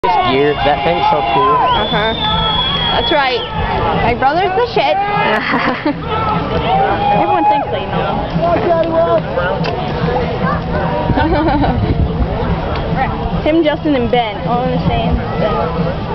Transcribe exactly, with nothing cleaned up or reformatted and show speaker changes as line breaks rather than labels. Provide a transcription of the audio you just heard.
This gear, that thing's so cool.
Uh-huh. That's right. My brother's the shit. Everyone thinks they know. Him, Justin, and Ben, all in the same thing.